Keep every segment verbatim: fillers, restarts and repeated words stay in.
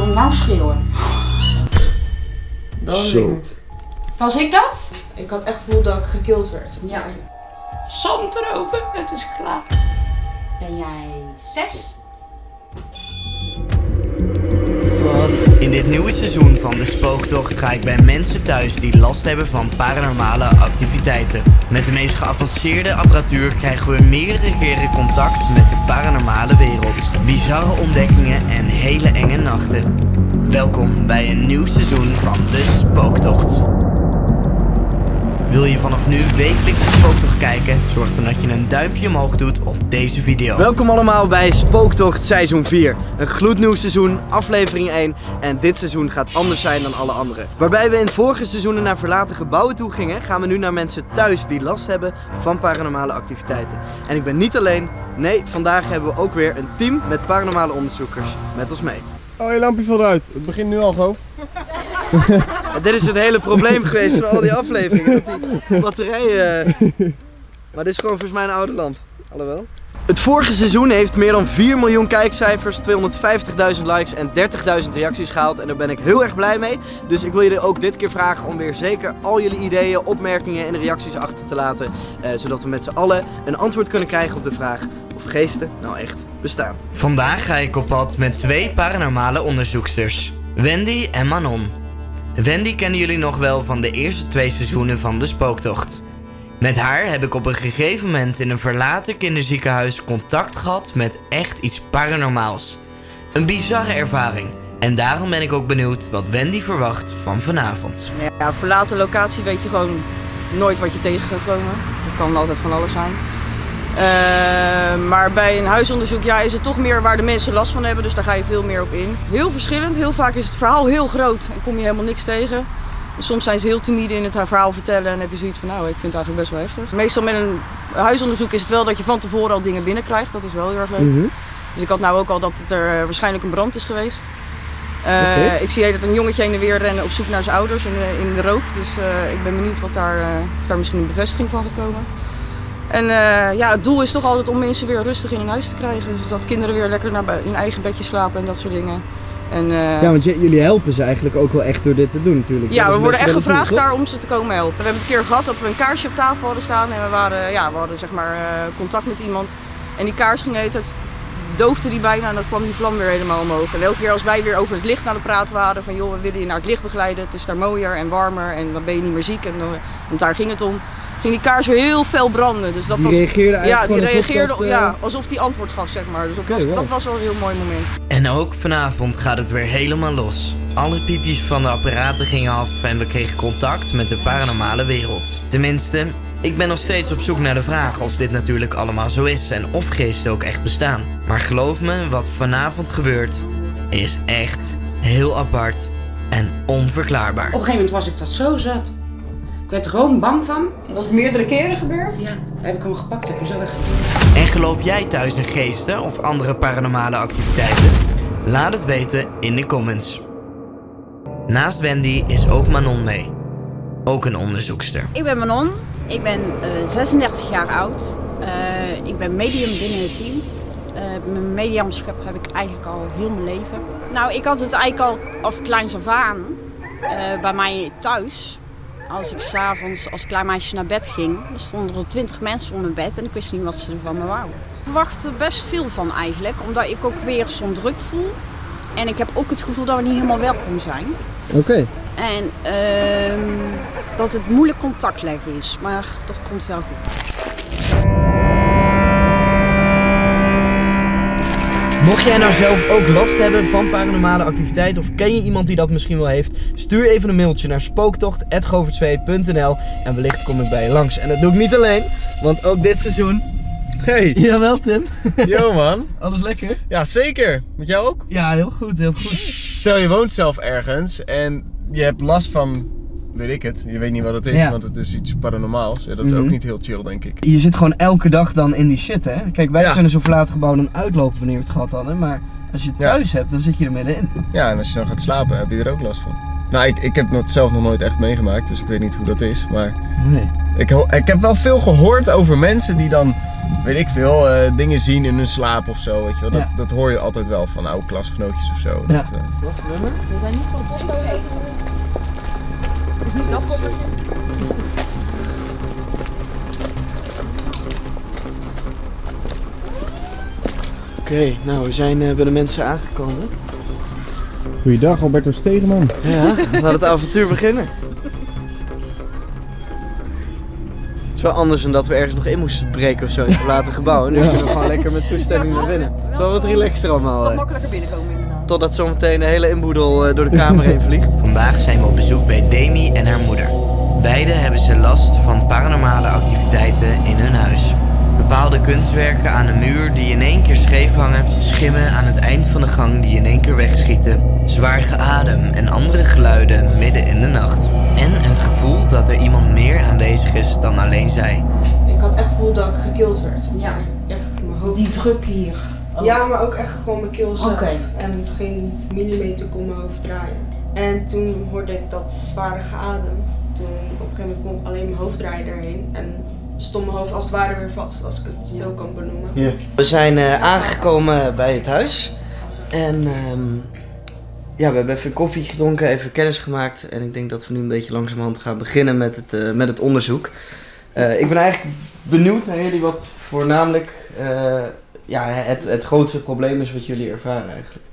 moet ik nou schreeuwen? Dat Zo. Was ik dat? Ik had echt het gevoel dat ik gekild werd. Ja. Zand erover, het is klaar. Ben jij zes? In dit nieuwe seizoen van de Spooktocht ga ik bij mensen thuis die last hebben van paranormale activiteiten. Met de meest geavanceerde apparatuur krijgen we meerdere keren contact met de paranormale wereld. Bizarre ontdekkingen en hele enge nachten. Welkom bij een nieuw seizoen van de Spooktocht. Wil je vanaf nu wekelijks de Spooktocht kijken? Zorg dan dat je een duimpje omhoog doet op deze video. Welkom allemaal bij Spooktocht seizoen vier. Een gloednieuw seizoen, aflevering één. En dit seizoen gaat anders zijn dan alle andere. Waarbij we in vorige seizoenen naar verlaten gebouwen toe gingen, gaan we nu naar mensen thuis die last hebben van paranormale activiteiten. En ik ben niet alleen, nee, vandaag hebben we ook weer een team met paranormale onderzoekers met ons mee. Oh, je lampje valt uit. Het begint nu al, Goof. Dit is het hele probleem geweest van al die afleveringen. Dat die batterij... Uh... Maar dit is gewoon volgens mij een oude lamp. Alhoewel. Het vorige seizoen heeft meer dan vier miljoen kijkcijfers, tweehonderdvijftigduizend likes en dertigduizend reacties gehaald. En daar ben ik heel erg blij mee. Dus ik wil jullie ook dit keer vragen om weer zeker al jullie ideeën, opmerkingen en reacties achter te laten. Uh, zodat we met z'n allen een antwoord kunnen krijgen op de vraag of geesten nou echt bestaan. Vandaag ga ik op pad met twee paranormale onderzoeksters. Wendy en Manon. Wendy kennen jullie nog wel van de eerste twee seizoenen van de Spooktocht. Met haar heb ik op een gegeven moment in een verlaten kinderziekenhuis contact gehad met echt iets paranormaals. Een bizarre ervaring. En daarom ben ik ook benieuwd wat Wendy verwacht van vanavond. Ja, verlaten locatie weet je gewoon nooit wat je tegen gaat komen. Het kan altijd van alles zijn. Uh, maar bij een huisonderzoek ja, is het toch meer waar de mensen last van hebben, dus daar ga je veel meer op in. Heel verschillend, heel vaak is het verhaal heel groot en kom je helemaal niks tegen. Soms zijn ze heel timide in het verhaal vertellen en heb je zoiets van nou, ik vind het eigenlijk best wel heftig. Meestal met een huisonderzoek is het wel dat je van tevoren al dingen binnenkrijgt, dat is wel heel erg leuk. Mm-hmm. Dus ik had nou ook al dat het er waarschijnlijk een brand is geweest. Uh, okay. Ik zie dat een jongetje heen en weer rennen op zoek naar zijn ouders in de, in de rook, dus uh, ik ben benieuwd wat daar, uh, of daar misschien een bevestiging van gaat komen. En uh, ja, het doel is toch altijd om mensen weer rustig in hun huis te krijgen. Dus dat kinderen weer lekker naar hun eigen bedje slapen en dat soort dingen. En, uh, ja, want jullie helpen ze eigenlijk ook wel echt door dit te doen natuurlijk. Ja, we worden echt gevraagd doen, daar om ze te komen helpen. We hebben het een keer gehad dat we een kaarsje op tafel hadden staan. En we, waren, ja, we hadden zeg maar uh, contact met iemand. En die kaars ging het, doofde die bijna en dan kwam die vlam weer helemaal omhoog. En elke keer als wij weer over het licht aan het praten waren van joh, we willen je naar het licht begeleiden. Het is daar mooier en warmer en dan ben je niet meer ziek. En dan, want daar ging het om. Ging die kaars weer heel fel branden. Dus dat die was, reageerde eigenlijk ja, die alsof reageerde dat, uh... ja, alsof die antwoord gaf, zeg maar. Dus dat, okay, was, wow. dat was wel een heel mooi moment. En ook vanavond gaat het weer helemaal los. Alle piepjes van de apparaten gingen af en we kregen contact met de paranormale wereld. Tenminste, ik ben nog steeds op zoek naar de vraag of dit natuurlijk allemaal zo is en of geesten ook echt bestaan. Maar geloof me, wat vanavond gebeurt is echt heel apart en onverklaarbaar. Op een gegeven moment was ik dat zo zat. Ik werd er gewoon bang van. Dat is meerdere keren gebeurd? Ja, heb ik hem gepakt, heb ik hem zo weggedaan. En geloof jij thuis in geesten of andere paranormale activiteiten? Laat het weten in de comments. Naast Wendy is ook Manon mee. Ook een onderzoekster. Ik ben Manon, ik ben uh, zesendertig jaar oud. Uh, ik ben medium binnen het team. Uh, mijn mediumschap heb ik eigenlijk al heel mijn leven. Nou, ik had het eigenlijk al of kleins af aan uh, bij mij thuis. Als ik s'avonds als klein meisje naar bed ging, dan stonden er twintig mensen om mijn bed en ik wist niet wat ze van me wouden. Ik verwacht er best veel van eigenlijk, omdat ik ook weer zo'n druk voel. En ik heb ook het gevoel dat we niet helemaal welkom zijn. Oké. Okay. En uh, dat het moeilijk contact leggen is, maar dat komt wel goed. Mocht jij nou zelf ook last hebben van paranormale activiteit of ken je iemand die dat misschien wel heeft, stuur even een mailtje naar spooktocht apenstaartje govertzwee punt n l en wellicht kom ik bij je langs. En dat doe ik niet alleen, want ook dit seizoen... Hey! Jawel Tim! Yo man! Alles lekker? Ja zeker! Met jou ook? Ja, heel goed, heel goed. Stel je woont zelf ergens en je hebt last van, weet ik het, je weet niet wat het is, ja. Want het is iets paranormaals. Ja, dat is mm-hmm. ook niet heel chill denk ik. Je zit gewoon elke dag dan in die shit hè? Kijk, wij ja. kunnen zo'n verlaten gebouw dan uitlopen wanneer we het gehad hadden, maar als je het thuis ja. hebt, dan zit je er middenin. Ja, en als je dan gaat slapen heb je er ook last van. Nou, ik, ik heb het zelf nog nooit echt meegemaakt, dus ik weet niet hoe dat is, maar... Nee. Ik, ik heb wel veel gehoord over mensen die dan weet ik veel, uh, dingen zien in hun slaap of zo, weet je wel. Dat, Ja. dat hoor je altijd wel van oude klasgenootjes of zo. Ja. Dat, uh... Wat nummer? We zijn niet van het postcode. Is niet dat koffertje? Oké, okay, nou we zijn uh, bij de mensen aangekomen. Goeiedag, Alberto Stegeman. Ja, laat het avontuur beginnen. Het is wel anders dan dat we ergens nog in moesten breken of zo in het verlaten gebouw. Nu Ja. kunnen we gewoon lekker met toestemming naar binnen. Het is wel wat relaxter allemaal. Wat Hè. makkelijker binnenkomen inderdaad. Totdat zometeen de hele inboedel uh, door de kamer heen vliegt. Vandaag zijn we op bezoek bij Demi en haar moeder. Beide hebben ze last van paranormale activiteiten in hun huis. Bepaalde kunstwerken aan de muur die in één keer scheef hangen, schimmen aan het eind van de gang die in één keer wegschieten, zwaar geadem en andere geluiden midden in de nacht. En een gevoel dat er iemand meer aanwezig is dan alleen zij. Ik had echt het gevoel dat ik gekild werd. Ja. Echt mijn hoofd. Die druk hier. Oh. Ja, maar ook echt gewoon mijn keel zelf. Oké. En geen millimeter kon mijn hoofd draaien. En toen hoorde ik dat zware geadem. Toen op een gegeven moment kon ik alleen mijn hoofd draaien erheen. En stond mijn hoofd als het ware weer vast, als ik het zo kan benoemen. Ja. We zijn uh, aangekomen bij het huis. En um, ja, we hebben even koffie gedronken, even kennis gemaakt. En ik denk dat we nu een beetje langzamerhand gaan beginnen met het, uh, met het onderzoek. Uh, ik ben eigenlijk benieuwd naar jullie wat voornamelijk uh, ja, het, het grootste probleem is wat jullie ervaren eigenlijk.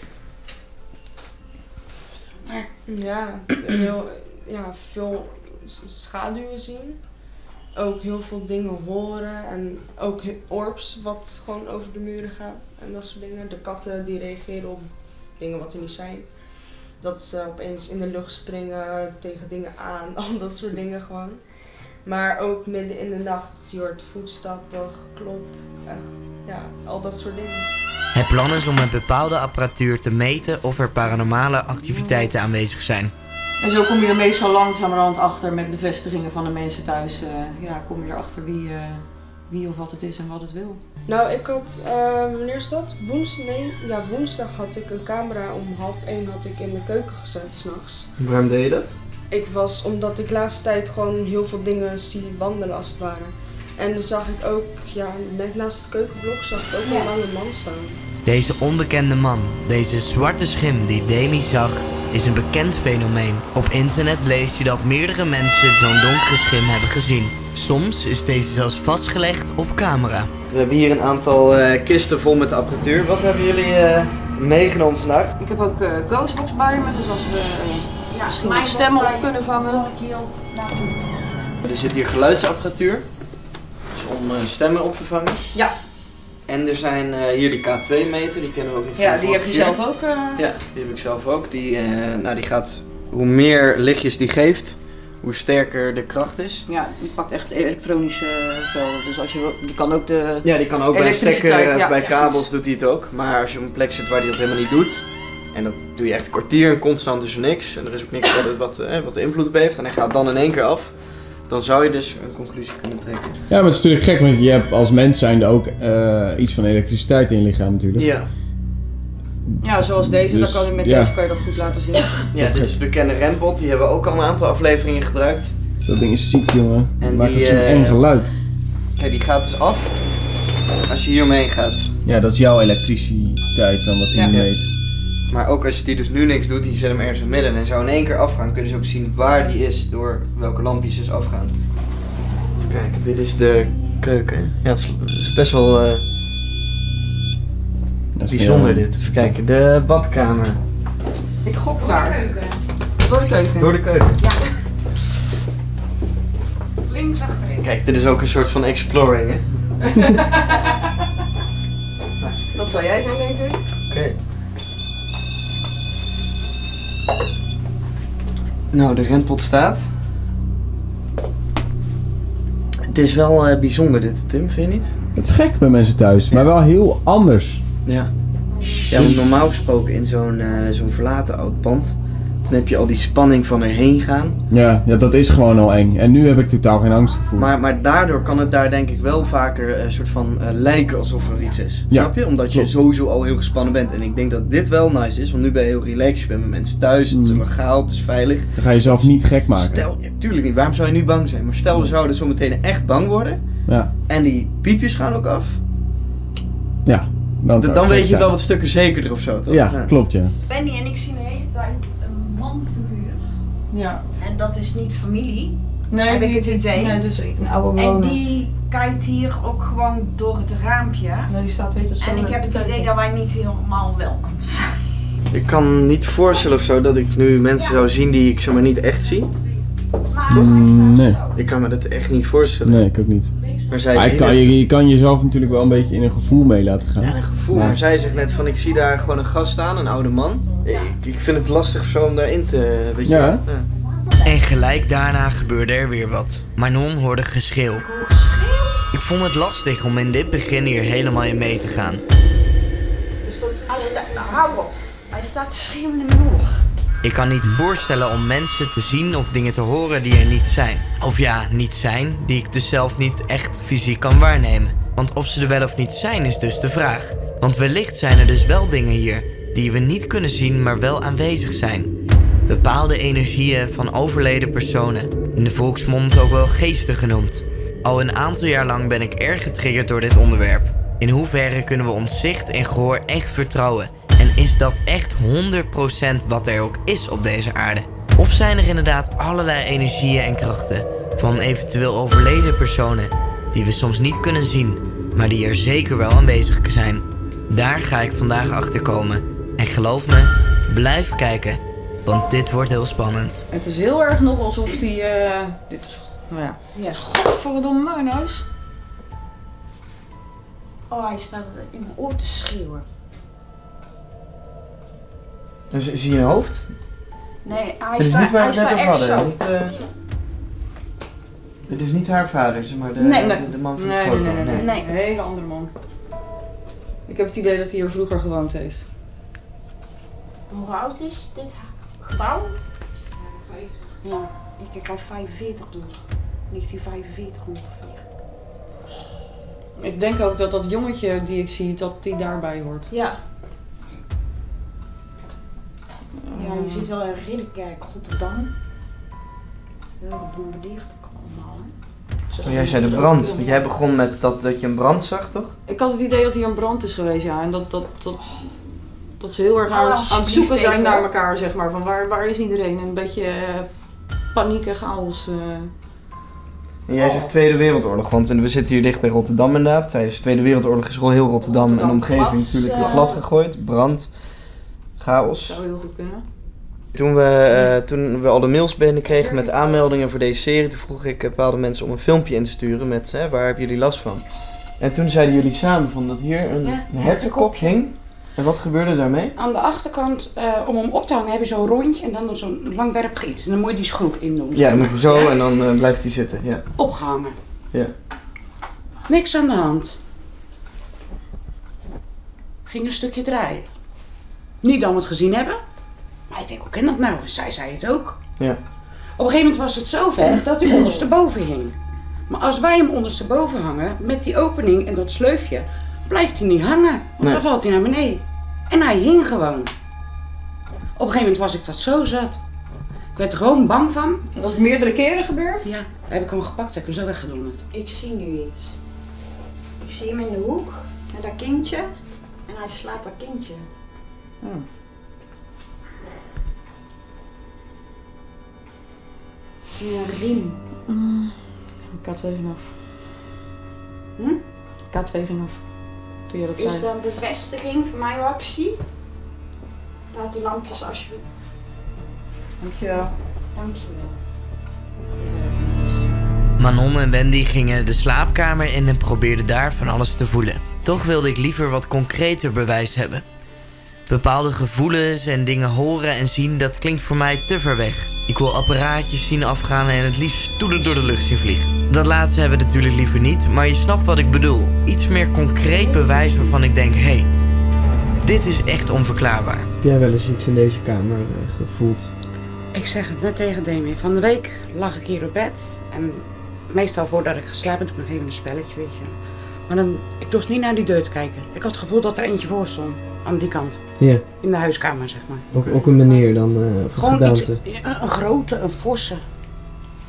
Ja, heel, ja, veel schaduwen zien. Ook heel veel dingen horen en ook orbs wat gewoon over de muren gaat en dat soort dingen. De katten die reageren op dingen wat er niet zijn. Dat ze opeens in de lucht springen, tegen dingen aan, al dat soort dingen gewoon. Maar ook midden in de nacht, je hoort voetstappen, geklop, echt, ja, al dat soort dingen. Het plan is om met bepaalde apparatuur te meten of er paranormale activiteiten aanwezig zijn. En zo kom je er meestal langzamerhand achter met bevestigingen van de mensen thuis. Uh, ja, kom je erachter wie, uh, wie of wat het is en wat het wil. Nou, ik had, uh, wanneer is dat? Woensdag, nee, ja, woensdag had ik een camera om half één had ik in de keuken gezet, 's nachts. Waarom deed je dat? Ik was, omdat ik de laatste tijd gewoon heel veel dingen zie wandelen als het ware. En dan zag ik ook, ja, net naast het keukenblok zag ik ook een lange man staan. Deze onbekende man, deze zwarte schim die Demi zag, is een bekend fenomeen. Op internet lees je dat meerdere mensen zo'n donkere schim hebben gezien. Soms is deze zelfs vastgelegd op camera. We hebben hier een aantal uh, kisten vol met apparatuur. Wat hebben jullie uh, meegenomen vandaag? Ik heb ook uh, Ghostbox bij me, dus als we uh, ja, misschien wat stemmen op kunnen vangen. Er zit hier geluidsapparatuur, dus om uh, stemmen op te vangen. Ja. En er zijn uh, hier de K twee meter, die kennen we ook nog van Ja, de die heb je vorige zelf keer. ook. Uh... Ja, die heb ik zelf ook. Die, uh, nou, die gaat, hoe meer lichtjes die geeft, hoe sterker de kracht is. Ja, die pakt echt elektronische velden. Dus als je wil, die kan ook de Ja, die kan ook bij een stekker, elektriciteit, uh, ja, bij ja, kabels precies. doet hij het ook. Maar als je op een plek zit waar hij dat helemaal niet doet, en dat doe je echt een kwartier en constant is er niks, en er is ook niks wat, wat, uh, wat invloed op heeft, en hij gaat dan in één keer af, dan zou je dus een conclusie kunnen trekken. Ja, maar het is natuurlijk gek, want je hebt als mens zijnde ook uh, iets van elektriciteit in je lichaam natuurlijk. Ja. Ja, zoals deze, Dus, dan kan je met ja. deze kan je dat goed laten zien. Ja, dit is de bekende rempot, die hebben we ook al een aantal afleveringen gebruikt. Dat ding is ziek, jongen. En Het maakt die, ook zo'n uh, eng geluid. Kijk, die gaat dus af als je hier omheen gaat. Ja, dat is jouw elektriciteit dan wat hij Ja. nu Ja. weet. Maar ook als die dus nu niks doet, die zet hem ergens in het midden en zou in één keer afgaan, kun je dus ook zien waar die is door welke lampjes dus afgaan. Kijk, dit is de keuken. Ja, het is, het is best wel uh, Dat is bijzonder heel- dit. Even kijken, de badkamer. Ik gok daar. Door de keuken. Door de keuken. Links achterin. Kijk, dit is ook een soort van exploring, hè? Dat zou jij zijn, denk ik. Oké. Nou, de rempot staat. Het is wel uh, bijzonder dit, Tim, vind je niet? Het is gek bij mensen thuis, maar wel heel anders. Ja. Ja, want normaal gesproken in zo'n uh, zo'n verlaten oud pand, dan heb je al die spanning van erheen gaan. Ja, ja, dat is gewoon al eng. En nu heb ik totaal geen angstgevoel. Maar, maar daardoor kan het daar denk ik wel vaker een uh, soort van uh, lijken alsof er iets is. Ja, Snap je? Omdat je klopt. sowieso al heel gespannen bent. En ik denk dat dit wel nice is, want nu ben je heel relaxed. Je bent met mensen thuis, het is Mm. legaal, het is veilig. Dan ga je jezelf niet gek maken. Stel, ja, tuurlijk niet, waarom zou je nu bang zijn? Maar stel we zouden zo meteen echt bang worden. Ja. En die piepjes gaan ook af. Ja. Dan, Dan, dan weet je wel wat stukken zekerder of zo, toch? Ja, ja, klopt ja. Benny en ik zien de hele tijd een manfiguur. Ja. En dat is niet familie. Nee, heb ik die, het idee. Nee, dus een oude En bewoner. die kijkt hier ook gewoon door het raampje. Nee, die staat heet En ik heb het idee dat wij niet helemaal welkom zijn. Ik kan niet voorstellen of zo dat ik nu mensen zou zien die ik zomaar niet echt zie. Mm, nee. Ik kan me dat echt niet voorstellen. Nee, ik ook niet. Maar zij Maar ziet kan, het. je, je kan jezelf natuurlijk wel een beetje in een gevoel mee laten gaan. Ja, een gevoel. Ja. Maar zij zegt net van ik zie daar gewoon een gast staan, een oude man. Ik, ik vind het lastig zo om daarin te... Weet je, Ja. ja. En gelijk daarna gebeurde er weer wat. Manon hoorde geschreeuw. Ik vond het lastig om in dit begin hier helemaal in mee te gaan. Hij staat, hou op. Hij staat te schreeuwen in mijn oor. Ik kan niet voorstellen om mensen te zien of dingen te horen die er niet zijn. Of ja, niet zijn, die ik dus zelf niet echt fysiek kan waarnemen. Want of ze er wel of niet zijn is dus de vraag. Want wellicht zijn er dus wel dingen hier die we niet kunnen zien, maar wel aanwezig zijn. Bepaalde energieën van overleden personen, in de volksmond ook wel geesten genoemd. Al een aantal jaar lang ben ik erg getriggerd door dit onderwerp. In hoeverre kunnen we ons zicht en gehoor echt vertrouwen? En is dat echt honderd procent wat er ook is op deze aarde? Of zijn er inderdaad allerlei energieën en krachten van eventueel overleden personen die we soms niet kunnen zien, maar die er zeker wel aanwezig zijn? Daar ga ik vandaag achter komen. En geloof me, blijf kijken, want dit wordt heel spannend. Het is heel erg nog alsof die... Uh, dit is... Nou ja. Ja. Godverdomme mijn huis. Oh, hij staat in mijn oor te schreeuwen. Dus zie je een hoofd? Nee, hij Dit is staat niet waar hij we het staat net over echt hadden. zo. Niet, uh... Dit is niet haar vader, zeg maar de, Nee, nee. de, de man van Nee, de nee, foto. nee, nee, nee. Nee. Een hele andere man. Ik heb het idee dat hij hier vroeger gewoond heeft. Hoe oud is dit gebouw? Ja, ik krijg vijfenveertig door. negentien vijfenveertig ongeveer. Ik denk ook dat dat jongetje die ik zie, dat die daarbij hoort. Ja. Ja, je ziet wel een ridderkerk Rotterdam. Wel gebombardeerd ook allemaal. Hè? Oh, jij zei de brand, want jij begon met dat, dat je een brand zag, toch? Ik had het idee dat hier een brand is geweest, ja. En dat, dat, dat, dat ze heel erg aan, Oh, het- aan het alsjeblieft zoeken zijn even, naar hoor. elkaar, zeg maar. Van waar, waar is iedereen? Een beetje uh, paniek en chaos. Uh. En jij zegt Tweede Wereldoorlog, want we zitten hier dicht bij Rotterdam inderdaad. Tijdens de Tweede Wereldoorlog is heel Rotterdam, Rotterdam en omgeving plat, natuurlijk uh, plat gegooid. Brand, chaos. Zou heel goed kunnen. Toen we, eh, toen we al de mails binnenkregen met aanmeldingen voor deze serie, toen vroeg ik bepaalde mensen om een filmpje in te sturen met hè, waar hebben jullie last van. En toen zeiden jullie samen van dat hier een, Ja, een hertenkop hing. En wat gebeurde daarmee? Aan de achterkant, uh, om hem op te hangen, heb je zo'n rondje en dan zo'n langwerpig iets. En dan moet je die schroef in doen. Ja, dan moet je zo en dan uh, blijft hij zitten. Ja. Opgehangen. Ja. Niks aan de hand. Ging een stukje draaien. Niet dat we het gezien hebben. Maar ik denk, hoe kan dat nou? Zij zei het ook. Ja. Op een gegeven moment was het zo ver dat hij ondersteboven hing. Maar als wij hem ondersteboven hangen, met die opening en dat sleufje, blijft hij niet hangen. Want Nee. dan valt hij naar beneden. En hij hing gewoon. Op een gegeven moment was ik dat zo zat. Ik werd er gewoon bang van. Dat is meerdere keren gebeurd? Ja, heb ik hem gepakt, heb ik hem zo weggedaan. Ik zie nu iets. Ik zie hem in de hoek met dat kindje en hij slaat dat kindje. Hmm. Ja, een riem. Mm. Ik had twee vanaf. Hm? Ik had twee vanaf. Toen je dat Is zei. dat een bevestiging voor mij wat ik zie? Laat die lampjes alsjeblieft. Dankjewel. Dankjewel. Manon en Wendy gingen de slaapkamer in en probeerden daar van alles te voelen. Toch wilde ik liever wat concreter bewijs hebben. Bepaalde gevoelens en dingen horen en zien, dat klinkt voor mij te ver weg. Ik wil apparaatjes zien afgaan en het liefst stoelen door de lucht zien vliegen. Dat laatste hebben we natuurlijk liever niet, maar je snapt wat ik bedoel. Iets meer concreet bewijs waarvan ik denk, hé, hey, dit is echt onverklaarbaar. Heb jij wel eens iets in deze kamer uh, gevoeld? Ik zeg het net tegen Demi. Van de week lag ik hier op bed. En meestal voordat ik ga slapen doe ik nog even een spelletje, weet je. Maar dan, ik dorst niet naar die deur te kijken. Ik had het gevoel dat er eentje voor stond. Aan die kant. Ja. In de huiskamer, zeg maar. Ook, ook een meneer dan, uh, of een Gewoon gedaante? iets, ja, een grote, een forse.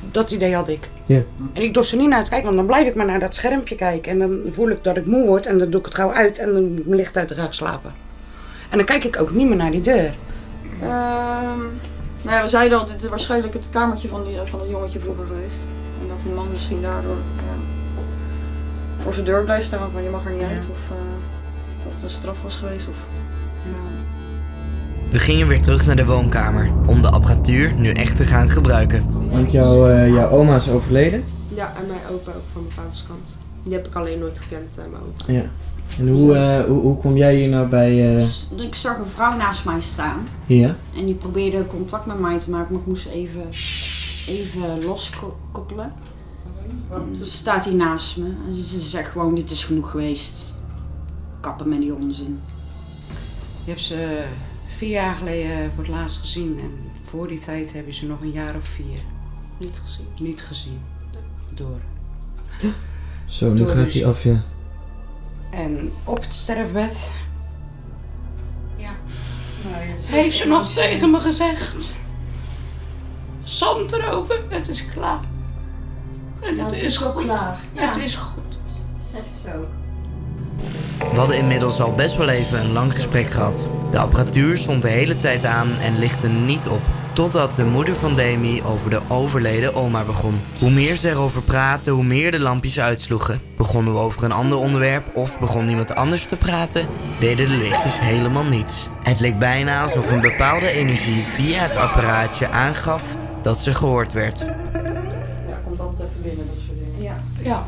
Dat idee had ik. Ja. En ik dorst er niet naar te kijken, want dan blijf ik maar naar dat schermpje kijken. En dan voel ik dat ik moe word en dan doe ik het gauw uit en dan mijn licht uit en ga ik slapen. En dan kijk ik ook niet meer naar die deur. Uh, nou ja, we zeiden al, dit is waarschijnlijk het kamertje van, die, van het jongetje vroeger geweest. En dat die man misschien daardoor ja, voor zijn deur blijft staan van je mag er niet ja. uit. Of uh, dat het een straf was geweest. Of, ja. We gingen weer terug naar de woonkamer om de apparatuur nu echt te gaan gebruiken. Want jouw, uh, jouw oma is overleden? Ja, en mijn opa ook van mijn vaders kant. Die heb ik alleen nooit gekend, uh, mijn opa. Ja. En hoe, uh, hoe, hoe kom jij hier nou bij... Uh... Ik zag een vrouw naast mij staan. Ja. En die probeerde contact met mij te maken, maar ik moest even, even loskoppelen. Dus staat hij naast me en ze zegt gewoon, dit is genoeg geweest. Kappen met die onzin. Je hebt ze vier jaar geleden voor het laatst gezien en voor die tijd heb je ze nog een jaar of vier niet gezien. Niet gezien. Door. Zo, nu Door gaat hij af, ja. En op het sterfbed. Ja. Nou, heeft ze nog tegen me gezegd. Zand erover, het is klaar. En nou, het, het is, is goed. Klaar. Ja. Het is goed. Zeg zo. We hadden inmiddels al best wel even een lang gesprek gehad. De apparatuur stond de hele tijd aan en lichtte niet op. Totdat de moeder van Demi over de overleden oma begon. Hoe meer ze erover praten, hoe meer de lampjes uitsloegen. Begonnen we over een ander onderwerp of begon iemand anders te praten, deden de lichtjes helemaal niets. Het leek bijna alsof een bepaalde energie via het apparaatje aangaf dat ze gehoord werd. Ja, komt altijd even binnen, dat soort dingen. Ja. Ja.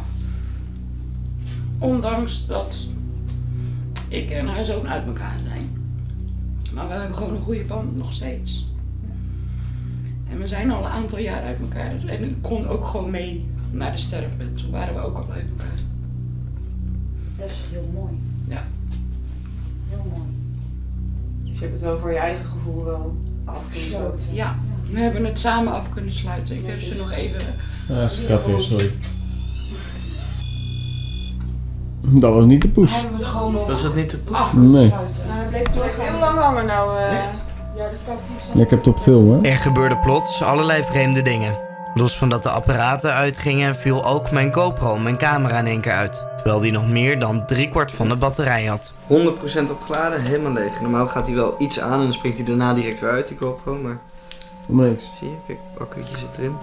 Ondanks dat ik en haar zoon uit elkaar zijn. Maar we hebben gewoon een goede band nog steeds. En we zijn al een aantal jaar uit elkaar. En ik kon ook gewoon mee naar de sterfbed. Zo waren we ook al uit elkaar. Dat is heel mooi. Ja. Heel mooi. Dus je hebt het wel voor je eigen gevoel wel afgesloten. Ja, we hebben het samen af kunnen sluiten. Ik heb ze nog even... Ah, schat weer, sorry. Dat was niet de poes. Hebben we het gewoon nog Was dat niet de poes? af kunnen Nee. sluiten. Nou, hij bleef toch heel lang hangen nou. Uh... Echt? Ja, dat kan het zijn. Ja, ik heb het op film, hè. Er gebeurden plots allerlei vreemde dingen. Los van dat de apparaten uitgingen, viel ook mijn GoPro, mijn camera in één keer uit. Terwijl die nog meer dan driekwart van de batterij had. honderd procent opgeladen, helemaal leeg. Normaal gaat hij wel iets aan en dan springt hij daarna direct weer uit, die GoPro, maar... Om niks. Zie je, kijk, accu'tje zit erin.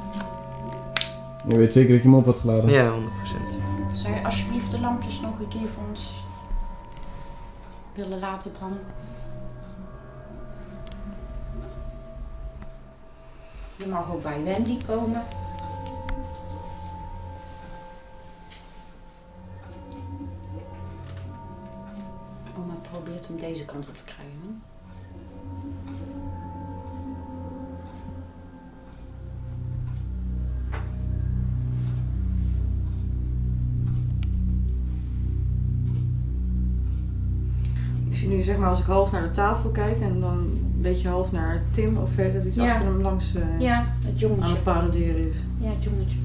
Je weet zeker dat je hem op had geladen? Ja, honderd procent. Zou je alsjeblieft de lampjes nog een keer voor ons willen laten branden? Je mag ook bij Wendy komen. Oma probeert hem deze kant op te krijgen. Ik zie nu zeg maar als ik half naar de tafel kijk en dan een beetje half naar Tim of weet dat iets Ja. achter hem langs uh, Ja, het jongetje. aan het paraderen is. Ja, het jongetje.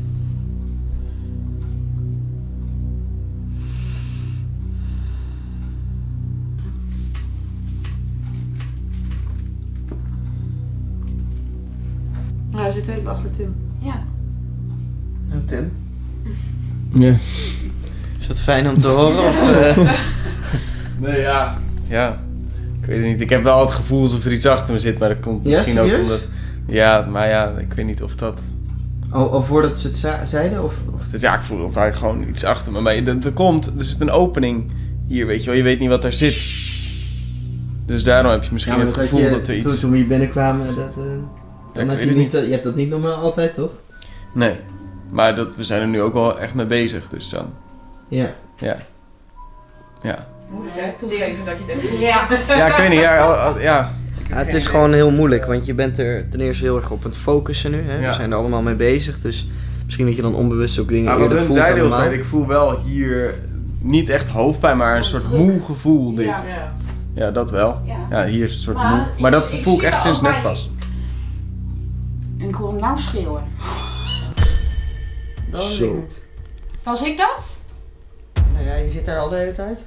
Nou, hij zit even achter Tim. Ja. Nou, Tim, Ja. is dat fijn om te horen? Of, uh... Nee, ja. Ja. Ik weet het niet. Ik heb wel het gevoel alsof er iets achter me zit, maar dat komt Ja, misschien ook serieus? omdat... Ja, maar ja, ik weet niet of dat... al, al voordat ze het za- zeiden? Of, of... Dus ja, ik voel altijd gewoon iets achter me. Maar er, er komt, er zit een opening hier, weet je wel. Je weet niet wat daar zit. Dus daarom heb je misschien Ja, het maar gevoel je, dat er iets... Toen, toen we hier binnenkwamen, dat, uh, dan ik heb weet je, het niet, niet. je hebt dat niet normaal altijd, toch? Nee. Maar dat, we zijn er nu ook wel echt mee bezig, dus dan... Ja. Ja. Ja. Moeilijk hè? Toegeven dat je het even... Ja. Ja, ik weet niet. Ja, al- al- ja. Ja, het is gewoon heel moeilijk, want je bent er ten eerste heel erg op het focussen nu. Hè? Ja. We zijn er allemaal mee bezig, dus misschien dat je dan onbewust ook dingen Nou, wat eerder hun voelt dan zeiden de hele normaal. tijd, ik voel wel hier niet echt hoofdpijn, maar een soort moe gevoel dit. Ja. Ja. Ja, dat wel. Ja. Ja, hier is een soort Maar moe. ik- Maar dat ik voel ik zie echt dat sinds ook net bij- pas. En ik hoor hem nou schreeuwen. Dat is Zo. het. Was ik dat? Nou ja, je zit daar al de hele tijd.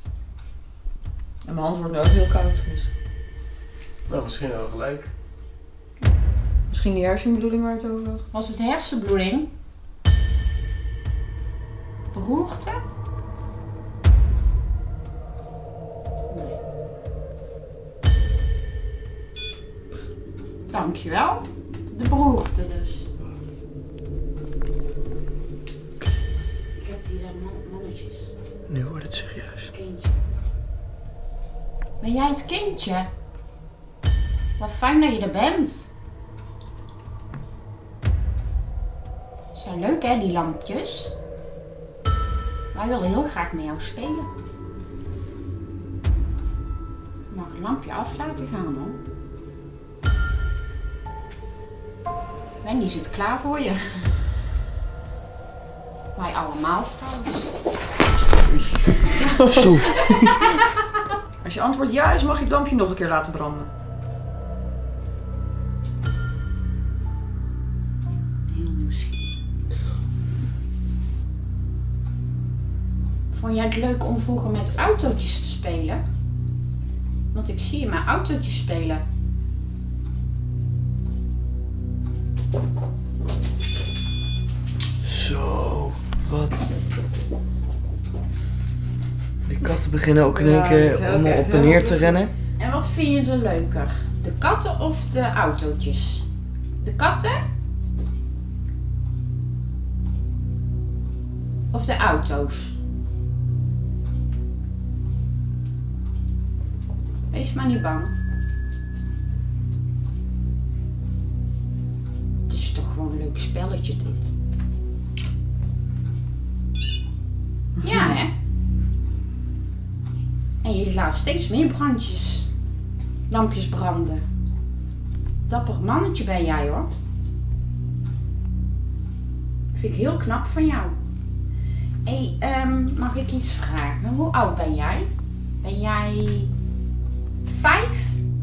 En mijn hand wordt nu ook heel koud, dus... Nou, misschien wel gelijk. Misschien die hersenbloeding waar het over had. Was het hersenbloeding? Beroerte? Nee. Dankjewel. De beroerte dus. Ik heb hier dan man mannetjes. Nu wordt het serieus. Kindje. Ben jij het kindje? Wat fijn dat je er bent. Zijn leuk hè, die lampjes. Wij willen heel graag met jou spelen. Je mag een lampje af laten gaan hoor. Wendy zit klaar voor je. Wij allemaal trouwens. Zo. Als je antwoordt ja is, mag je het lampje nog een keer laten branden. Heel nieuwsgierig. Vond jij het leuk om vroeger met autootjes te spelen? Want ik zie je met autootjes spelen. Zo, wat? De katten beginnen ook in één keer allemaal op en neer te rennen. En wat vind je er leuker? De katten of de autootjes? De katten? Of de auto's? Wees maar niet bang. Het is toch gewoon een leuk spelletje dit. Ja hè? En je laat steeds meer brandjes, lampjes branden. Dapper mannetje ben jij hoor. Vind ik heel knap van jou. Hé, hey, um, mag ik iets vragen? Hoe oud ben jij? Ben jij vijf?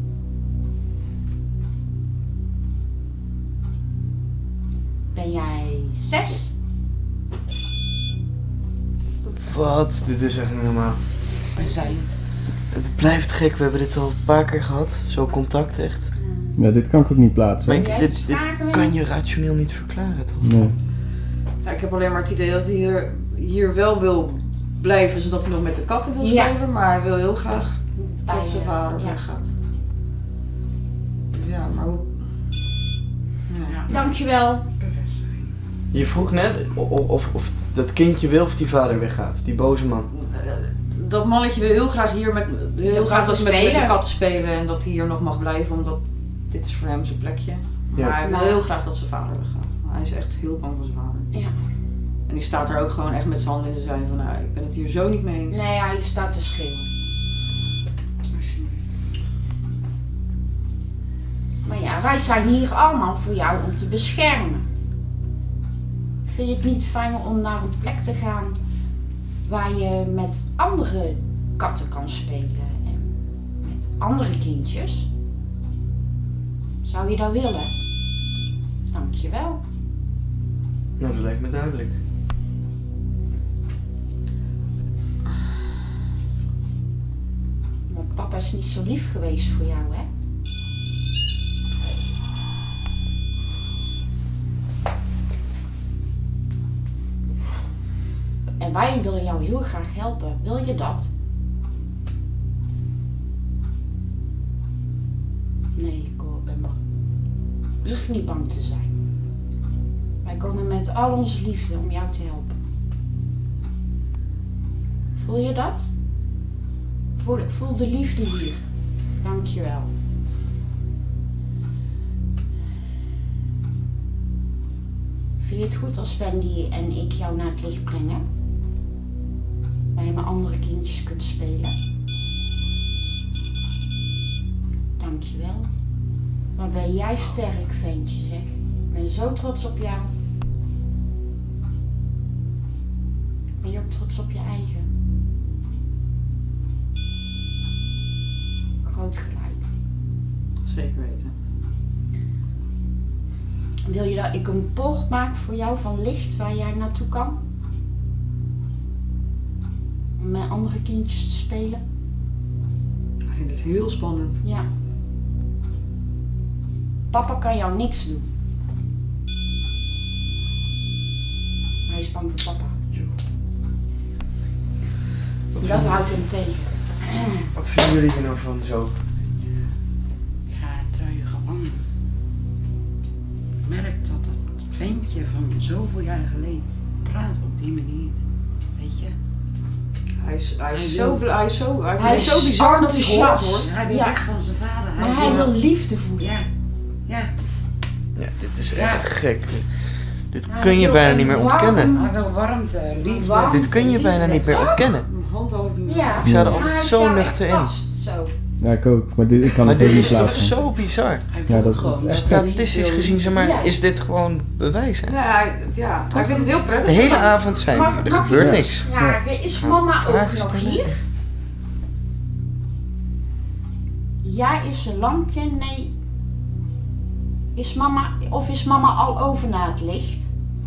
Ben jij zes? Wat? Dit is echt niet normaal. Hij zei het. Het blijft gek, we hebben dit al een paar keer gehad. Zo contact echt. Ja, dit kan ik ook niet plaatsen. Maar Wil ik, jij dit, iets dit vragen, kan Wendy? je rationeel niet verklaren toch? Nee. Ja, ik heb alleen maar het idee dat hij hier, hier wel wil blijven, zodat hij nog met de katten wil Ja. spelen. Maar hij wil heel graag Bij, dat zijn eh, vader ja. weggaat. Dus ja, maar hoe... Ja. Dankjewel. Je vroeg net of, of, of dat kindje wil of die vader weggaat. Die boze man. Dat mannetje wil heel graag hier met, heel Wil graag katten dat met, met de spelen. katten spelen en dat hij hier nog mag blijven, omdat dit is voor hem zijn plekje. Maar Ja. hij wil Maar- heel graag dat zijn vader weggaat. Hij is echt heel bang voor zijn vader. Ja. En die staat er ook gewoon echt met zijn handen in zijn van, nou, ik ben het hier zo niet mee eens. Nee, hij staat te schreeuwen. Maar ja, wij zijn hier allemaal voor jou om te beschermen. Vind je het niet fijner om naar een plek te gaan waar je met andere katten kan spelen en met andere kindjes? Zou je dat willen? Dankjewel. Nou, dat lijkt me duidelijk. Maar papa is niet zo lief geweest voor jou, hè? En wij willen jou heel graag helpen. Wil je dat? Nee, ik hoor- ben bang. Je hoeft niet bang te zijn. Wij komen met al onze liefde om jou te helpen. Voel je dat? Voel, voel de liefde hier. Dankjewel. Vind je het goed als Wendy en ik jou naar het licht brengen? Waar je met andere kindjes kunt spelen? Dankjewel. Maar ben jij sterk, ventje, zeg. Ik ben zo trots op jou. Ben je ook trots op je eigen? Groot gelijk. Zeker weten. Wil je dat ik een poort maak voor jou van licht waar jij naartoe kan? Om met andere kindjes te spelen? Ik vind het heel spannend. Ja. Papa kan jou niks doen. Hij is bang voor papa. Dat houdt hem tegen. Wat vinden jullie er nou van zo? Ja, terwijl je gewoon merkt dat dat ventje van zoveel jaar geleden praat op die manier. Weet je? Hij is, hij is, Hij zo, wil- hij is zo, hij Hij is is zo bizar dat hij hoort enthousiast. hoor. Hij wil Ja. weg van zijn vader. Maar hij wil liefde voelen. Ja, ja. Ja, dit is Ja. echt gek. Dit Hij kun je wil bijna een niet meer warm- ontkennen. Hij wil warmte, liefde. Warmte, Dit kun je bijna liefde. niet meer ontkennen. Een hand over de Ja. Ik sta er Ja. altijd Maar hij zo staat nuchter echt in. vast, zo. Ja, ik ook. Maar dit, ik kan Maar het ook dit niet is toch plaatsen. zo bizar. Hij Ja, voelt dat- gewoon dat is dat echt- hij Statistisch wil- gezien, zeg maar, Ja. is dit gewoon bewijs, hè? Ja, hij, ja, hij vindt het heel prettig. De hele avond zijn we Mag- hier, er mag gebeurt ik niks. iets vragen? Is mama ook vragen nog stellen? hier? Ja, is ze lampje? Nee. Is mama, of is mama al over na het licht?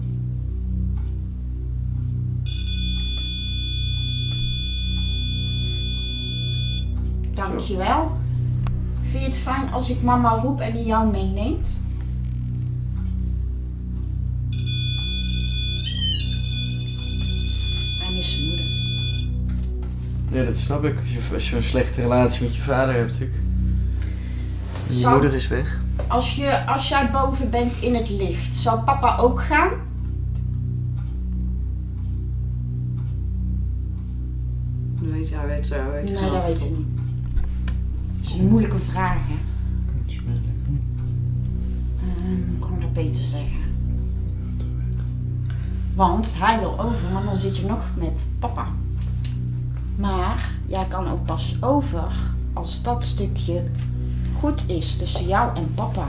Dankjewel. Vind je het fijn als ik mama roep en die jou meeneemt? Hij mist zijn moeder. Ja, dat snap ik. Als je, als je een slechte relatie met je vader hebt, natuurlijk. En je Zou- moeder is weg. Als, je, als jij boven bent in het licht, zou papa ook gaan? Dat weet hij, weet, hij weet Nee, geen dat antwoord weet ik op. niet. Dat is een moeilijke vraag, hè? Ehm, Hoe kan ik dat beter zeggen? Want hij wil over, maar dan zit je nog met papa. Maar jij kan ook pas over als dat stukje goed is tussen jou en papa.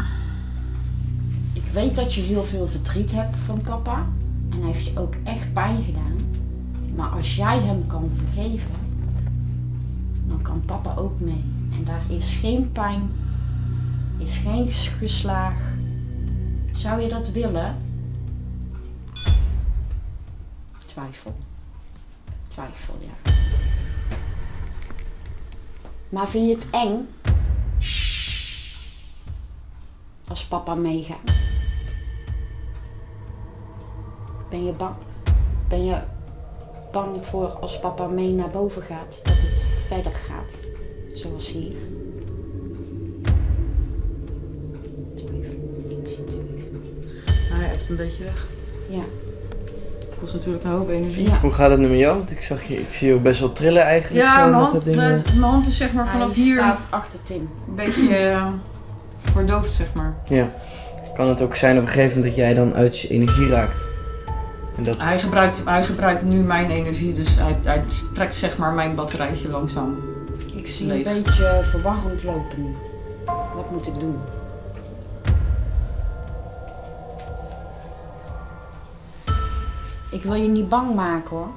Ik weet dat je heel veel verdriet hebt van papa. En hij heeft je ook echt pijn gedaan. Maar als jij hem kan vergeven, dan kan papa ook mee. En daar is geen pijn, is geen geslaag. Zou je dat willen? Twijfel. Twijfel, ja. Maar vind je het eng? Als papa meegaat? Ben je bang? Ben je bang voor als papa mee naar boven gaat, dat het verder gaat? Zoals hier. Twijfel. Ik zie twijfel. Hij hebt een beetje weg. Ja. Kost natuurlijk een hoop energie. Ja. Hoe gaat het nu met jou? Want ik zag je, ik zie je ook best wel trillen eigenlijk. Ja, zo mijn met hand, dat ding, eh. het- mijn hand is zeg maar Hij vanaf hier staat achter Tim. een beetje eh, verdoofd, zeg maar. Ja. Kan het ook zijn op een gegeven moment dat jij dan uit je energie raakt? En dat... Hij gebruikt, hij gebruikt nu mijn energie, dus hij, hij trekt zeg maar mijn batterijtje langzaam. Ik zie Leeg. een beetje verwarrend lopen nu. Wat moet ik doen? Ik wil je niet bang maken hoor.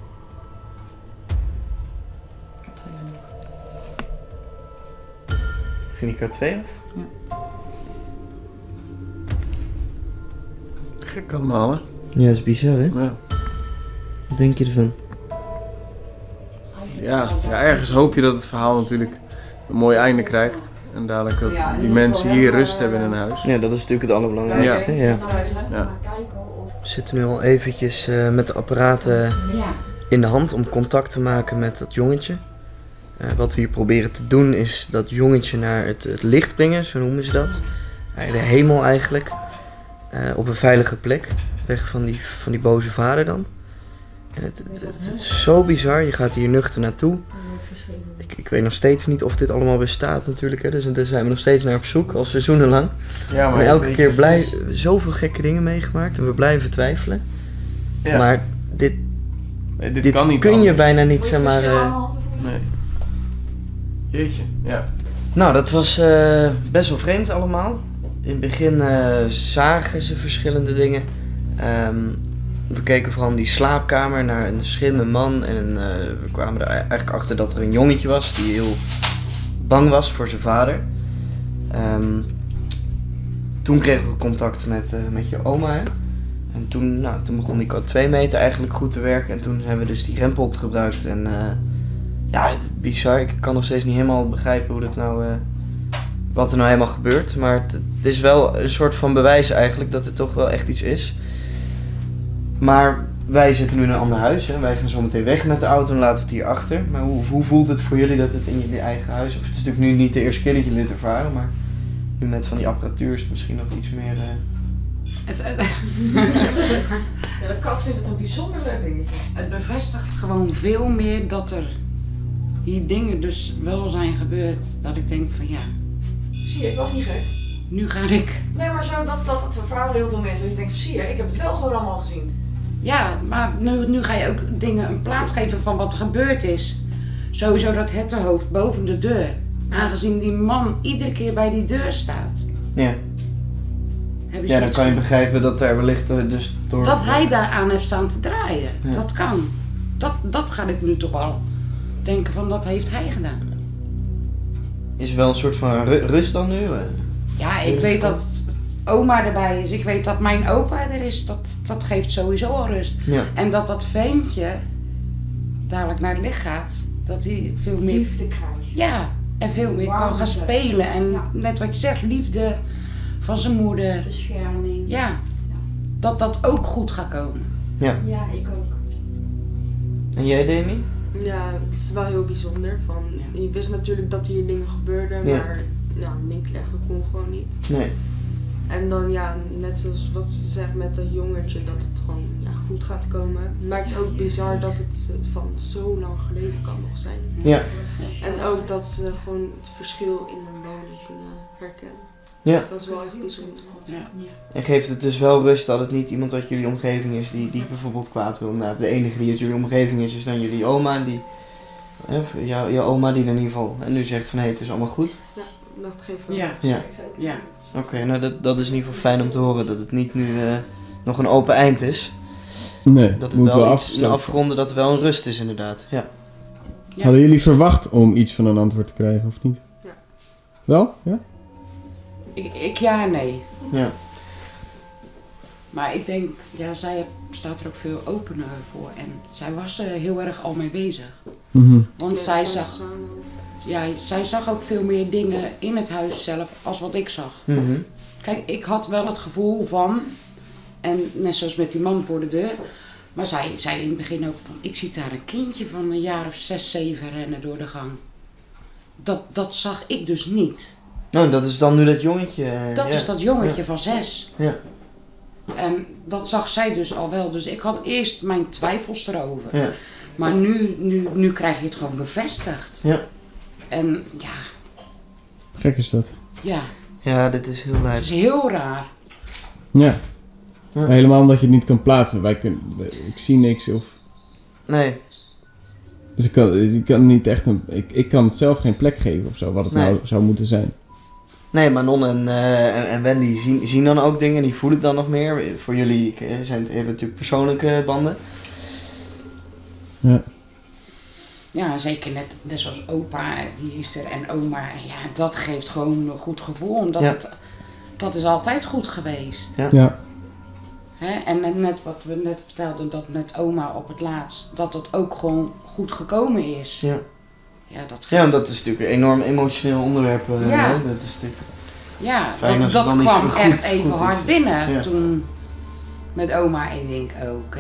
Ging ik er twee af? Gek allemaal, hè? Ja, dat is bizar, hè? Ja. Wat denk je ervan? Ja, ja, ergens hoop je dat het verhaal natuurlijk een mooi einde krijgt. En dadelijk dat Ja, in die ieder mensen geval hier hebben rust we- hebben in hun huis. Ja, dat is natuurlijk het allerbelangrijkste. Ja. Ja. We zitten nu al eventjes eh, met de apparaten Ja. in de hand om contact te maken met dat jongetje. Eh, wat we hier proberen te doen is dat jongetje naar het, het licht brengen, zo noemen ze dat. Naar de hemel eigenlijk. Eh, op een veilige plek. Weg van die, van die boze vader dan. En het, het, het- het is zo bizar, je gaat hier nuchter naartoe. Ik, ik weet nog steeds niet of dit allemaal bestaat natuurlijk, hè. Dus daar zijn we nog steeds naar op zoek, al seizoenen lang. Ja, En elke weet keer je, blij, het is- zoveel gekke dingen meegemaakt en we blijven twijfelen. Ja. Maar dit, Nee, dit, dit kan niet kun je anders. bijna niet, zeg maar... eh, Nee. Jeetje, ja. Nou, dat was eh, best wel vreemd allemaal. In het begin eh, zagen ze verschillende dingen. Ehm, we keken vooral in die slaapkamer naar een schim, een man. En een, eh, we kwamen er eigenlijk achter dat er een jongetje was die heel bang was voor zijn vader. Ehm, toen kregen we contact met, eh, met je oma. Hè? En toen, nou, toen begon die code twee meter eigenlijk goed te werken. En toen hebben we dus die rempot gebruikt. En eh, ja, bizar. Ik kan nog steeds niet helemaal begrijpen hoe dat nou, eh, wat er nou helemaal gebeurt. Maar het, het is wel een soort van bewijs eigenlijk dat er toch wel echt iets is. Maar wij zitten nu in een ander huis. Hè. Wij gaan zo meteen weg met de auto en laten we het hier achter. Maar hoe, hoe voelt het voor jullie dat het in jullie eigen huis... Of het is natuurlijk nu niet de eerste keer dat jullie dit ervaren, maar nu met van die apparatuur is het misschien nog iets meer... Uh... Het, het, ja, de kat vindt het een bijzonder leuk dingetje. Het bevestigt gewoon veel meer dat er hier dingen dus wel zijn gebeurd. Dat ik denk van ja... Zie je, ik was niet gek. Nu ga ik... Nee, maar zo dat, dat het ervaren heel veel mensen. Dus ik denk, zie je, ik heb het wel gewoon allemaal gezien. Ja, maar nu, nu ga je ook dingen een plaats geven van wat er gebeurd is. Sowieso dat hettenhoofd boven de deur. Aangezien die man iedere keer bij die deur staat. Ja. Heb je ja, dan kan je begrijpen dat er wellicht dus door... Dat hij daaraan heeft staan te draaien. Ja. Dat kan. Dat, dat ga ik nu toch wel denken van, dat heeft hij gedaan. Is er wel een soort van ru rust dan nu? Ja, ik weet dat oma erbij is. Ik weet dat mijn opa er is. Dat, dat geeft sowieso al rust. Ja. En dat dat ventje dadelijk naar het licht gaat. Dat hij veel meer... Liefde krijgt. Ja, en veel meer kan gaan spelen. En ja. Net wat je zegt, liefde van zijn moeder. Bescherming. Ja, ja. Dat dat ook goed gaat komen. Ja. Ja, ik ook. En jij, Demi? Ja, het is wel heel bijzonder. Van, je wist natuurlijk dat hier dingen gebeurden, Ja. maar nou, link leggen kon gewoon niet. Nee. En dan ja, net zoals wat ze zegt met dat jongetje, dat het gewoon ja, goed gaat komen. Maar het is ook bizar dat het van zo lang geleden kan nog zijn. Ja. En ook dat ze gewoon het verschil in een woning kunnen herkennen. Ja. Dus dat is wel echt bijzonder. Ja. En geeft het dus wel rust dat het niet iemand uit jullie omgeving is die, die bijvoorbeeld kwaad wil. Nou, de enige die uit jullie omgeving is, is dan jullie oma. En die, hè, jou, jouw oma die in ieder geval en nu zegt van hé, hey, het is allemaal goed. Ja, dat geeft wel Ja. rust. Ja. Ja. Oké, okay, nou dat, dat is in ieder geval fijn om te horen dat het niet nu uh, nog een open eind is. Nee, dat het moet wel wel iets in afgronden, dat er wel een rust is inderdaad. Ja. Ja. Hadden jullie verwacht om iets van een antwoord te krijgen of niet? Ja. Wel? Ja? Ik, ik ja, nee. Ja. Maar ik denk, ja, zij staat er ook veel opener voor. En zij was er heel erg al mee bezig. Mm-hmm. Want Ja, zij dat zag, is aan- ja, zij zag ook veel meer dingen in het huis zelf als wat ik zag. Mm-hmm. Kijk, ik had wel het gevoel van, en net zoals met die man voor de deur, maar zij zei in het begin ook van, ik zie daar een kindje van een jaar of zes, zeven rennen door de gang. Dat, dat zag ik dus niet. Nou, dat is dan nu dat jongetje. Uh, Dat ja. is dat jongetje Ja. van zes. Ja. En dat zag zij dus al wel. Dus ik had eerst mijn twijfels erover. Ja. Maar nu, nu, nu krijg je het gewoon bevestigd. Ja. En ja, Gek is dat. ja, Ja, dit is heel het leuk. is heel raar. Ja. Ja. Maar helemaal omdat je het niet kan plaatsen. Wij kunnen, ik zie niks of... Nee. Dus ik kan, ik kan niet echt een... Ik, ik kan het zelf geen plek geven of zo, wat het Nee. nou zou moeten zijn. Nee, Manon en, uh, en, en Wendy zien, zien dan ook dingen, die voelen dan nog meer. Voor jullie zijn het, hebben natuurlijk persoonlijke banden. Ja. Ja, zeker net, net zoals opa, die is er, en oma. En ja, dat geeft gewoon een goed gevoel. Omdat Ja. het, dat is altijd goed geweest. Ja. Ja. Hè? En net- net wat we net vertelden, dat met oma op het laatst, dat het ook gewoon goed gekomen is. Ja. Ja, dat Ja, want dat is natuurlijk een enorm emotioneel onderwerp. Uh, Ja. hè? Dat is natuurlijk... Ja, Fijn dat, als het dat dan iets kwam goed- echt even goed hard is. binnen Ja. toen met oma. En ik denk, oké.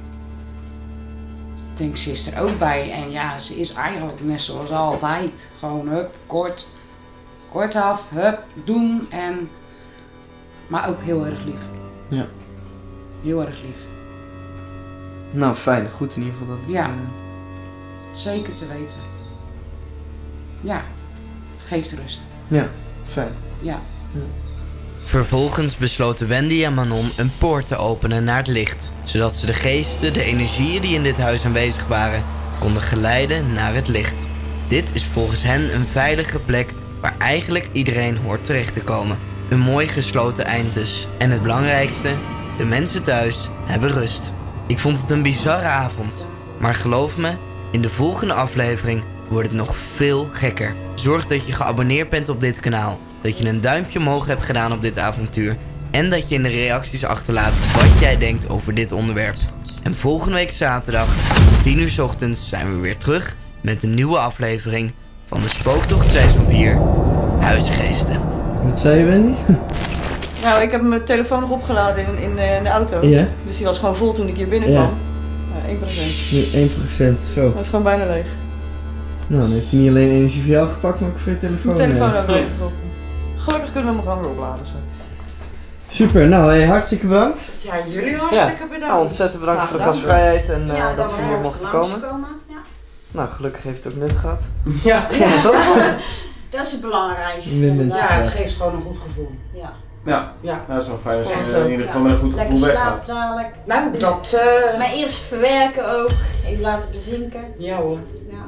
Ik denk, ze is er ook bij. En ja, ze is eigenlijk net zoals altijd. Gewoon hup, kort, kort af, hup, doen. En... Maar ook heel erg lief. Ja. Heel erg lief. Nou, fijn. Goed in ieder geval dat het... Ja. uh, Zeker te weten. Ja, het geeft rust. ja, fijn. Ja. Vervolgens besloten Wendy en Manon een poort te openen naar het licht, zodat ze de geesten, de energieën die in dit huis aanwezig waren, konden geleiden naar het licht. Dit is volgens hen een veilige plek waar eigenlijk iedereen hoort terecht te komen. Een mooi gesloten eind dus. En het belangrijkste, de mensen thuis hebben rust. Ik vond het een bizarre avond, maar geloof me, in de volgende aflevering wordt het nog veel gekker. Zorg dat je geabonneerd bent op dit kanaal, dat je een duimpje omhoog hebt gedaan op dit avontuur en dat je in de reacties achterlaat wat jij denkt over dit onderwerp. En volgende week zaterdag om tien uur 's ochtends zijn we weer terug met een nieuwe aflevering van de Spooktocht seizoen vier Huisgeesten. Wat zei je, Wendy? Nou, ik heb mijn telefoon nog opgeladen in, in, de, in de auto. Ja? Dus die was gewoon vol toen ik hier binnenkwam. Ja. Ja, één procent. Nu één procent, zo. Dat is gewoon bijna leeg. Nou, dan heeft hij niet alleen energie voor jou gepakt, maar ook voor je telefoon. Mijn telefoon ja. ook leeggetrokken. Gelukkig kunnen we hem gewoon weer opladen straks. Super, nou hey, hartstikke bedankt. Ja, jullie hartstikke Ja. bedankt. Nou, ontzettend bedankt Graag voor de gedaan. gastvrijheid en uh, Ja, dat we hier mochten komen. Ja. Nou, gelukkig heeft het ook nut gehad. Ja. Ja, toch? Dat is het belangrijkste. Min minst. Ja, het geeft gewoon een goed gevoel. Ja. Ja, Ja. dat is wel fijn als Echt je in ook, ieder ja. geval met een goed Lekker gevoel slaap weggaat. dadelijk. Nou, dat... Uh... Maar eerst verwerken ook. Even laten bezinken. Ja hoor. Ja.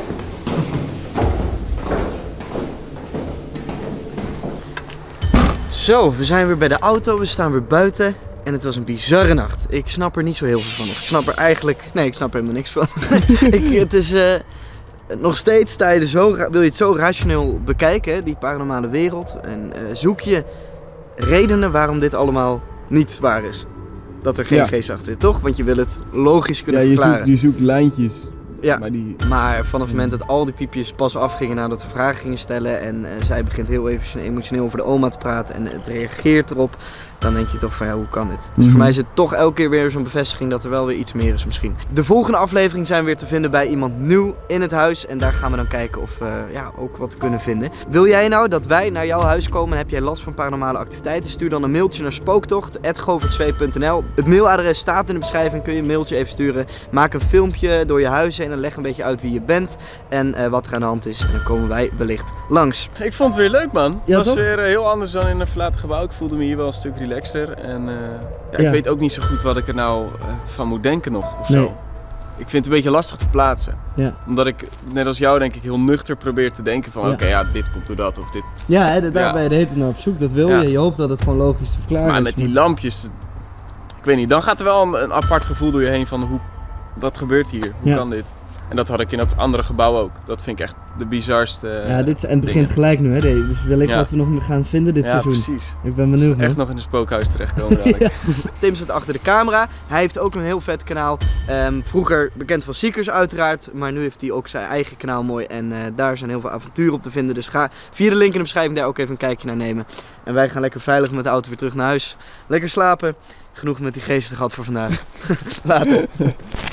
Zo, we zijn weer bij de auto, we staan weer buiten. En het was een bizarre nacht. Ik snap er niet zo heel veel van. Of ik snap er eigenlijk... Nee, ik snap er helemaal niks van. ik, het is... Uh... Nog steeds sta je er zo, wil je het zo rationeel bekijken, die paranormale wereld. En uh, zoek je redenen waarom dit allemaal niet waar is. Dat er geen Ja. geest achter zit, toch? Want je wil het logisch kunnen Ja, je verklaren. zoekt, je zoekt lijntjes. Ja. Maar die... Maar vanaf het moment dat al die piepjes pas afgingen nadat we vragen gingen stellen en uh, zij begint heel even emotioneel over de oma te praten en het reageert erop, dan denk je toch van ja, hoe kan dit? Dus Mm-hmm. voor mij is het toch elke keer weer zo'n bevestiging dat er wel weer iets meer is misschien. De volgende aflevering zijn we weer te vinden bij iemand nieuw in het huis en daar gaan we dan kijken of we ja, ook wat kunnen vinden. Wil jij nou dat wij naar jouw huis komen en heb jij last van paranormale activiteiten? Stuur dan een mailtje naar spooktocht at govertzwee punt n l. Het mailadres staat in de beschrijving, kun je een mailtje even sturen. Maak een filmpje door je huis heen en leg een beetje uit wie je bent en uh, wat er aan de hand is. En dan komen wij wellicht langs. Ik vond het weer leuk, man. Ja, Het was toch? weer uh, heel anders dan in een verlaten gebouw. Ik voelde me hier wel een stuk relaxter. En uh, ja, ik Ja. weet ook niet zo goed wat ik er nou uh, van moet denken nog. Of Nee. zo. Ik vind het een beetje lastig te plaatsen. Ja. Omdat ik, net als jou, denk ik heel nuchter probeer te denken van Ja. oké, ja, dit komt door dat of dit. Ja, hè, daar Ja. ben je de hele tijd naar op zoek. Dat wil Ja. je. Je hoopt dat het gewoon logisch te verklaren Maar is. met die lampjes, ik weet niet, dan gaat er wel een, een apart gevoel door je heen van hoe, wat gebeurt hier? Hoe Ja. kan dit? En dat had ik in dat andere gebouw ook. Dat vind ik echt de bizarste. Ja, dit is, en het begint dingen. gelijk nu, hè? Nee, dus wellicht Ja. wat we nog gaan vinden dit Ja, seizoen. precies. Ik ben benieuwd, man. Echt nog in een spookhuis terechtkomen dadelijk. Ja. Tim zit achter de camera. Hij heeft ook een heel vet kanaal. Ehm, vroeger bekend van Seekers uiteraard, maar nu heeft hij ook zijn eigen kanaal mooi. En uh, daar zijn heel veel avonturen op te vinden. Dus ga via de link in de beschrijving daar ook even een kijkje naar nemen. En wij gaan lekker veilig met de auto weer terug naar huis. Lekker slapen. Genoeg met die geesten gehad voor vandaag. Later.